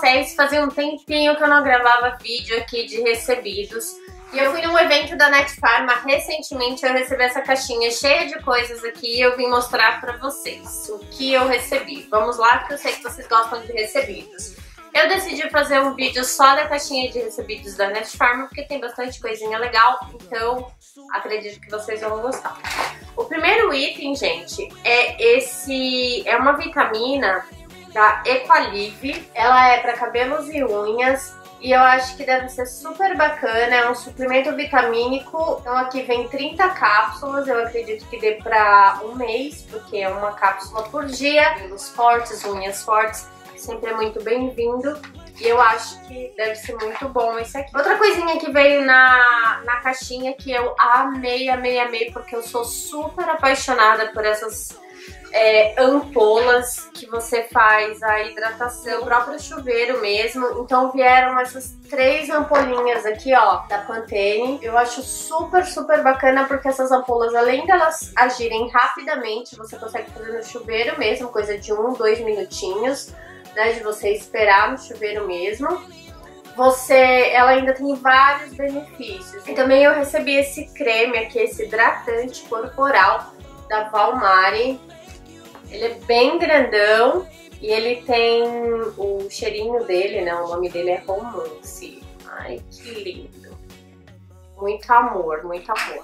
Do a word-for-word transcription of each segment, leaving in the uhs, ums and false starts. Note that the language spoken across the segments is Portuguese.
vocês, fazia um tempinho que eu não gravava vídeo aqui de recebidos. E eu fui num evento da Netfarma recentemente, eu recebi essa caixinha cheia de coisas aqui e eu vim mostrar pra vocês o que eu recebi. Vamos lá, que eu sei que vocês gostam de recebidos. Eu decidi fazer um vídeo só da caixinha de recebidos da Netfarma, porque tem bastante coisinha legal, então acredito que vocês vão gostar. O primeiro item, gente, é esse, é uma vitamina da Equalive. Ela é para cabelos e unhas e eu acho que deve ser super bacana. É um suplemento vitamínico. Então aqui vem trinta cápsulas, eu acredito que dê para um mês, porque é uma cápsula por dia. Cabelos fortes, unhas fortes, sempre é muito bem-vindo. E eu acho que deve ser muito bom esse aqui. Outra coisinha que veio na, na caixinha que eu amei, amei, amei, porque eu sou super apaixonada por essas é, ampolas que você faz a hidratação, o próprio chuveiro mesmo. Então vieram essas três ampolinhas aqui, ó, da Pantene. Eu acho super, super bacana, porque essas ampolas, além delas agirem rapidamente, você consegue fazer no chuveiro mesmo, coisa de um, dois minutinhos. Né, de você esperar no chuveiro mesmo. Você, ela ainda tem vários benefícios. E também eu recebi esse creme aqui, esse hidratante corporal da Valmari. Ele é bem grandão e ele tem o cheirinho dele, né? O nome dele é Romance. Ai, que lindo. Muito amor, muito amor.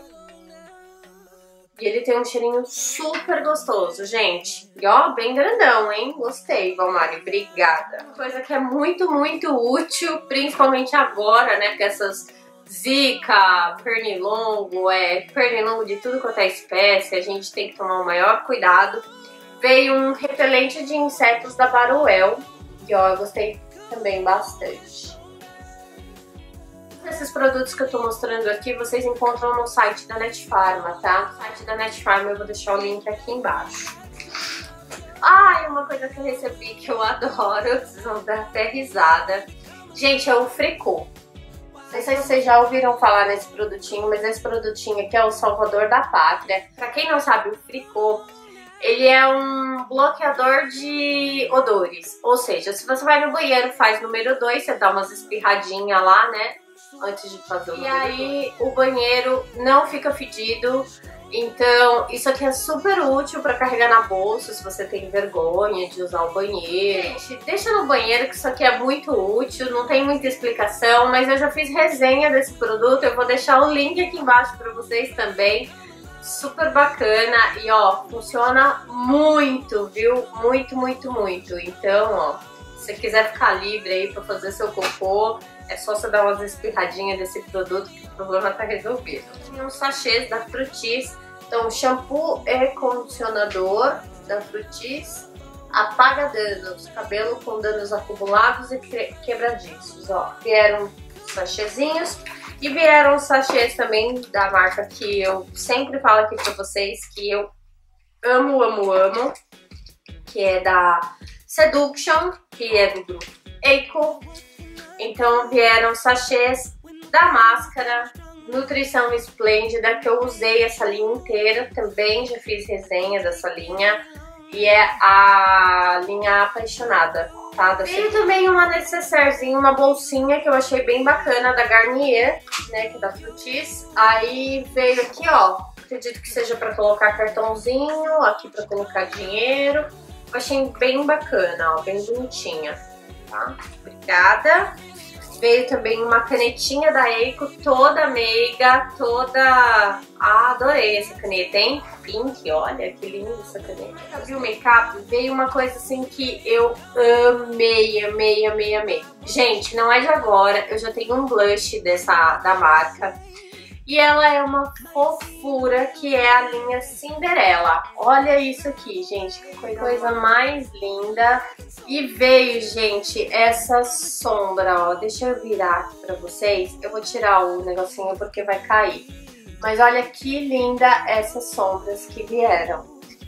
E ele tem um cheirinho super gostoso, gente. E ó, bem grandão, hein? Gostei, Valmari, obrigada. Coisa que é muito, muito útil, principalmente agora, né? Porque essas zika, pernilongo, é, pernilongo de tudo quanto é espécie, a gente tem que tomar o maior cuidado. Veio um repelente de insetos da Baruel, que ó, eu gostei também bastante. Esses produtos que eu tô mostrando aqui, vocês encontram no site da Netfarma, tá? No site da Netfarma eu vou deixar o link aqui embaixo. Ah, e uma coisa que eu recebi que eu adoro, vocês vão dar até risada. Gente, é o Fricô. Não sei se vocês já ouviram falar nesse produtinho, mas esse produtinho aqui é o salvador da pátria. Pra quem não sabe, o Fricô, ele é um bloqueador de odores. Ou seja, se você vai no banheiro, faz número dois, você dá umas espirradinhas lá, né? Antes de fazer o E aí o banheiro não fica fedido. Então isso aqui é super útil para carregar na bolsa se você tem vergonha de usar o banheiro. Gente, deixa no banheiro que isso aqui é muito útil, não tem muita explicação, mas eu já fiz resenha desse produto, eu vou deixar o link aqui embaixo para vocês também. Super bacana e ó, funciona muito, viu? Muito, muito, muito. Então, ó, se você quiser ficar livre aí para fazer seu cocô, é só você dar umas espirradinhas desse produto que o problema tá resolvido. Tem uns sachês da Frutis. Então, shampoo e condicionador da Frutis apaga danos, cabelo com danos acumulados e quebradiços. Ó, vieram sachêzinhos e vieram sachês também da marca que eu sempre falo aqui pra vocês, que eu amo, amo, amo, que é da Seduction, que é do grupo Eiko. Então vieram sachês da máscara Nutrição Esplêndida, que eu usei essa linha inteira, também já fiz resenha dessa linha, e é a linha Apaixonada, tá? Veio também uma necessairezinha, uma bolsinha que eu achei bem bacana da Garnier, né, que é da Frutis. Aí veio aqui, ó, acredito que seja pra colocar cartãozinho, aqui pra colocar dinheiro. Eu achei bem bacana, ó, bem bonitinha. Tá? Obrigada. Veio também uma canetinha da Eiko, toda meiga, toda... Ah, adorei essa caneta, hein? Pink, olha que linda essa caneta. Viu o make-up? Veio uma coisa assim que eu amei, amei, amei, amei. Gente, não é de agora, eu já tenho um blush dessa, da marca. E ela é uma fofura, que é a linha Cinderela. Olha isso aqui, gente, que coisa, coisa mais linda. E veio, gente, essa sombra, ó. Deixa eu virar aqui pra vocês. Eu vou tirar o negocinho porque vai cair. Mas olha que linda essas sombras que vieram.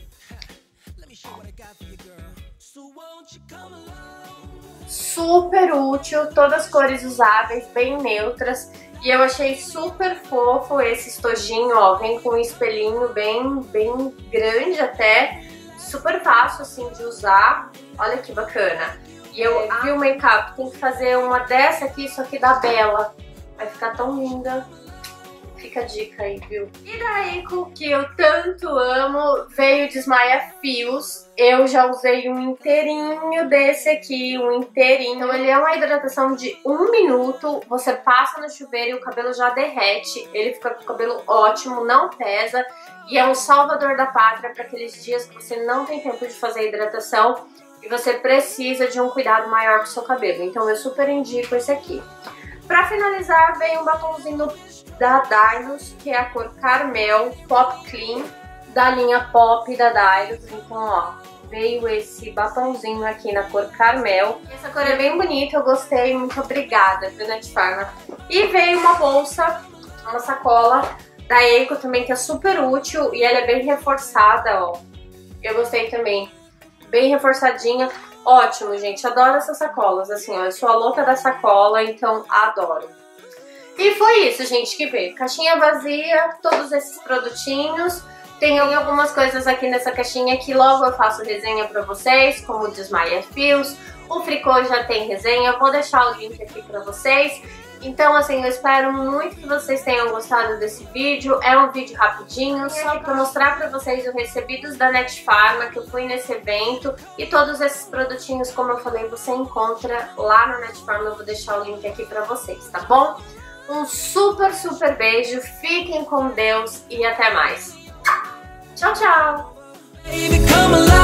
Super útil, todas cores usáveis, bem neutras. E eu achei super fofo esse estojinho, ó, vem com um espelhinho bem, bem grande até, super fácil assim de usar, olha que bacana. E eu vi o make-up, tem que fazer uma dessa aqui, só que da Bella. Vai ficar tão linda. Fica a dica aí, viu? E da Eiko, que eu tanto amo, veio Desmaia Fios. Eu já usei um inteirinho desse aqui, um inteirinho. Então ele é uma hidratação de um minuto. Você passa no chuveiro e o cabelo já derrete. Ele fica com o cabelo ótimo, não pesa. E é um salvador da pátria para aqueles dias que você não tem tempo de fazer hidratação e você precisa de um cuidado maior com o seu cabelo. Então eu super indico esse aqui. Pra finalizar, vem um batonzinho da Dylos, que é a cor Carmel Pop Clean, da linha Pop da Dylos. Então, ó, veio esse batonzinho aqui na cor Carmel. Essa cor é bem bonita, eu gostei, muito obrigada, viu, Nat Pharma. E veio uma bolsa, uma sacola da Eiko também, que é super útil e ela é bem reforçada, ó. Eu gostei também, bem reforçadinha. Ótimo, gente, adoro essas sacolas, assim, ó, eu sou a louca da sacola, então adoro. E foi isso, gente, que veio. Caixinha vazia, todos esses produtinhos. Tem algumas coisas aqui nessa caixinha que logo eu faço resenha pra vocês, como o Desmaia Fios. O Fricô já tem resenha, eu vou deixar o link aqui pra vocês. Então, assim, eu espero muito que vocês tenham gostado desse vídeo. É um vídeo rapidinho, só pra mostrar pra vocês os recebidos da Nat Pharma, que eu fui nesse evento. E todos esses produtinhos, como eu falei, você encontra lá no Nat Pharma. Eu vou deixar o link aqui pra vocês, tá bom? Um super, super beijo, fiquem com Deus e até mais. Tchau, tchau!